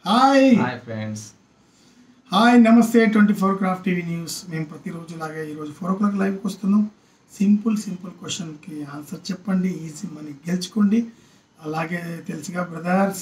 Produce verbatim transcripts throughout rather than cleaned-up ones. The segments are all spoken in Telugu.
హాయ్ హాయ్ ఫ్రెండ్స్ హాయ్ నమస్తే twenty four craft TV news. మేము ప్రతిరోజు లాగే ఈరోజు ఫోర్ ఓ క్లాక్ లైవ్కి వస్తున్నాం. సింపుల్ సింపుల్ క్వశ్చన్కి ఆన్సర్ చెప్పండి, ఈజీ మనీ గెలుచుకోండి. అలాగే తెలుసుగా బ్రదర్స్,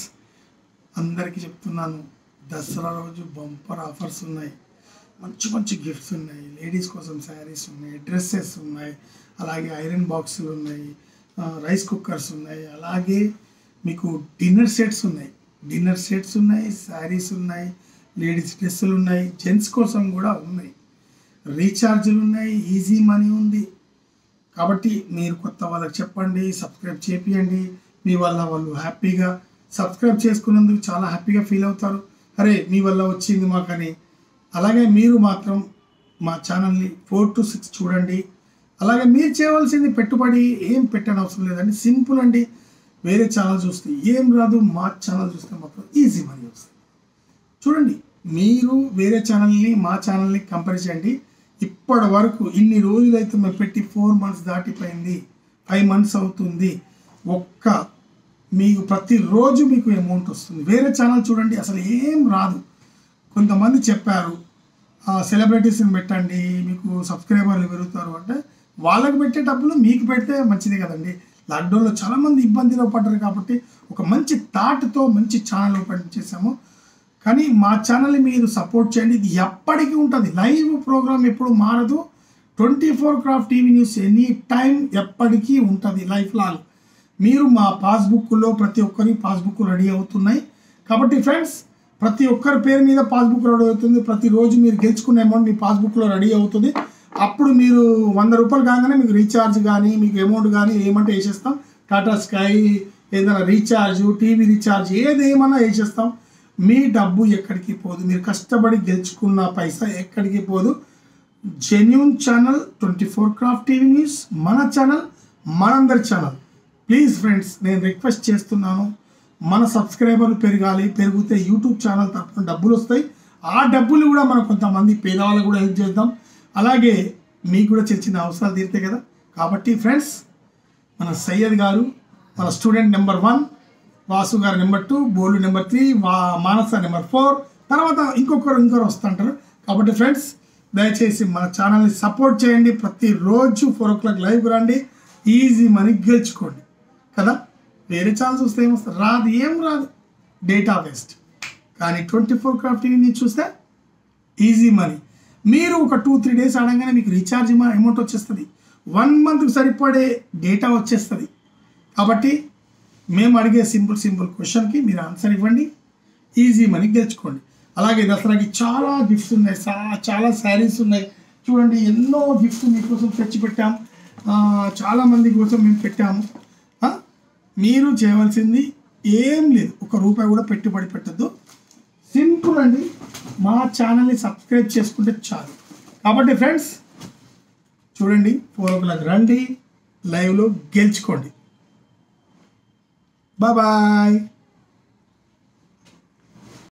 అందరికీ చెప్తున్నాను, దసరా రోజు బంపర్ ఆఫర్స్ ఉన్నాయి, మంచి మంచి గిఫ్ట్స్ ఉన్నాయి. లేడీస్ కోసం శారీస్ ఉన్నాయి, డ్రెస్సెస్ ఉన్నాయి, అలాగే ఐరన్ బాక్సులు ఉన్నాయి, రైస్ కుక్కర్స్ ఉన్నాయి, అలాగే మీకు డిన్నర్ సెట్స్ ఉన్నాయి డిన్నర్ సెట్స్ ఉన్నాయి శారీస్ ఉన్నాయి, లేడీస్ డ్రెస్సులు ఉన్నాయి, జెంట్స్ కోసం కూడా ఉన్నాయి, రీఛార్జ్లు ఉన్నాయి, ఈజీ మనీ ఉంది. కాబట్టి మీరు కొత్త వాళ్ళకి చెప్పండి, సబ్స్క్రైబ్ చేపియండి. మీ వల్ల వాళ్ళు హ్యాపీగా సబ్స్క్రైబ్ చేసుకున్నందుకు చాలా హ్యాపీగా ఫీల్ అవుతారు. అరే మీ వల్ల వచ్చింది మాకని. అలాగే మీరు మాత్రం మా ఛానల్ని ఫోర్ టు సిక్స్ చూడండి. అలాగే మీరు చేయవలసింది పెట్టుబడి ఏం పెట్టని అవసరం లేదండి, సింపుల్ అండి. వేరే ఛానల్ చూస్తే ఏం రాదు, మా ఛానల్ చూస్తే మాత్రం ఈజీ మనీ వస్తుంది. చూడండి, మీరు వేరే ఛానల్ని మా ఛానల్ని కంపేర్ చేయండి. ఇప్పటి వరకు ఇన్ని రోజులైతే మేము పెట్టి ఫోర్ మంత్స్ దాటిపోయింది, ఫైవ్ మంత్స్ అవుతుంది. ఒక్క మీకు ప్రతిరోజు మీకు అమౌంట్ వస్తుంది. వేరే ఛానల్ చూడండి, అసలు ఏం రాదు. కొంతమంది చెప్పారు సెలబ్రిటీస్ని పెట్టండి మీకు సబ్స్క్రైబర్లు పెరుగుతారు అంటే, వాళ్ళకు పెట్టే డబ్బులు మీకు పెడితే మంచిది కదండి. లాక్డౌన్లో చాలామంది ఇబ్బందిలో పడ్డారు కాబట్టి ఒక మంచి థాట్తో మంచి ఛానల్ ఓపెన్ చేసాము. కానీ మా ఛానల్ని మీరు సపోర్ట్ చేయండి, ఇది ఎప్పటికీ ఉంటుంది. లైవ్ ప్రోగ్రామ్ ఎప్పుడు మారదు. Twenty four craft TV news any time ఎప్పటికీ ఉంటుంది లైఫ్ లాంగ్. మీరు మా పాస్బుక్లో ప్రతి ఒక్కరి పాస్బుక్ రెడీ అవుతున్నాయి కాబట్టి ఫ్రెండ్స్, ప్రతి ఒక్కరి పేరు మీద పాస్బుక్ రెడీ అవుతుంది. ప్రతిరోజు మీరు గెలుచుకునే అమౌంట్ మీ పాస్బుక్లో రెడీ అవుతుంది. అప్పుడు మీరు వంద రూపాయలు కాగానే మీకు రీఛార్జ్ కానీ మీకు అమౌంట్ కానీ ఏమంటే వేసేస్తాం. టాటా స్కై ఏదైనా రీఛార్జ్, టీవీ రీఛార్జ్ ఏది ఏమన్నా వేసేస్తాం. మీ డబ్బు ఎక్కడికి పోదు, మీరు కష్టపడి గెలుచుకున్న పైసా ఎక్కడికి పోదు. Genuine channel twenty four craft TV news, మన ఛానల్, మనందరి ఛానల్. ప్లీజ్ ఫ్రెండ్స్, నేను రిక్వెస్ట్ చేస్తున్నాను, మన సబ్స్క్రైబర్లు పెరగాలి. పెరిగితే యూట్యూబ్ ఛానల్ తరఫున డబ్బులు వస్తాయి. ఆ డబ్బులు కూడా మనం కొంతమంది పేదవాళ్ళకు కూడా హెల్ప్ చేద్దాం. అలాగే మీకు కూడా చిన్న చిన్న అవసరాలు తీరుతాయి కదా. కాబట్టి ఫ్రెండ్స్, మన సయ్యద్ గారు మన స్టూడెంట్ నెంబర్ వన్, వాసు గారు నెంబర్ టూ, బోలు నెంబర్ త్రీ, వా మానస నెంబర్ ఫోర్, తర్వాత ఇంకొకరు ఇంకొకరు వస్తుంటారు. కాబట్టి ఫ్రెండ్స్, దయచేసి మన ఛానల్ని సపోర్ట్ చేయండి. ప్రతిరోజు ఫోర్ ఓ క్లాక్ లైవ్ రండి, ఈజీ మనీ గెలుచుకోండి కదా. వేరే ఛానల్ చూస్తే ఏమొస్తుంది, రాదు, ఏం రాదు, డేటా వేస్ట్. కానీ ట్వంటీ ఫోర్ క్రాఫ్ట్ టీవీని చూస్తే ఈజీ మనీ. మీరు ఒక టూ త్రీ డేస్ ఆడంగానే మీకు రీఛార్జ్ అమౌంట్ వచ్చేస్తుంది, వన్ మంత్కి సరిపడే డేటా వచ్చేస్తుంది. కాబట్టి మేము అడిగే సింపుల్ సింపుల్ క్వశ్చన్కి మీరు ఆన్సర్ ఇవ్వండి, ఈజీ మనీ గెలుచుకోండి. అలాగే దసరాకి చాలా గిఫ్ట్స్ ఉన్నాయి, చాలా శారీస్ ఉన్నాయి. చూడండి, ఎన్నో గిఫ్ట్స్ మీకోసం తెచ్చి పెట్టాము, చాలామంది కోసం మేము పెట్టాము. మీరు చేయవలసింది ఏం లేదు, ఒక రూపాయి కూడా పెట్టుబడి పెట్టద్దు, సింపుల్ అండి. మా ఛానల్ని సబ్స్క్రైబ్ చేసుకుంటే చాలు. కాబట్టి ఫ్రెండ్స్, చూడండి, ఫోర్ ఓ క్లాక్ రండి, లైవ్లో గెలుచుకోండి. Bye bye.